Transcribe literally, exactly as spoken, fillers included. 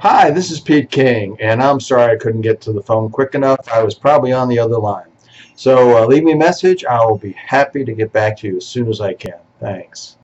Hi, this is Pete King, and I'm sorry I couldn't get to the phone quick enough. I was probably on the other line. So uh, leave me a message. I will be happy to get back to you as soon as I can. Thanks.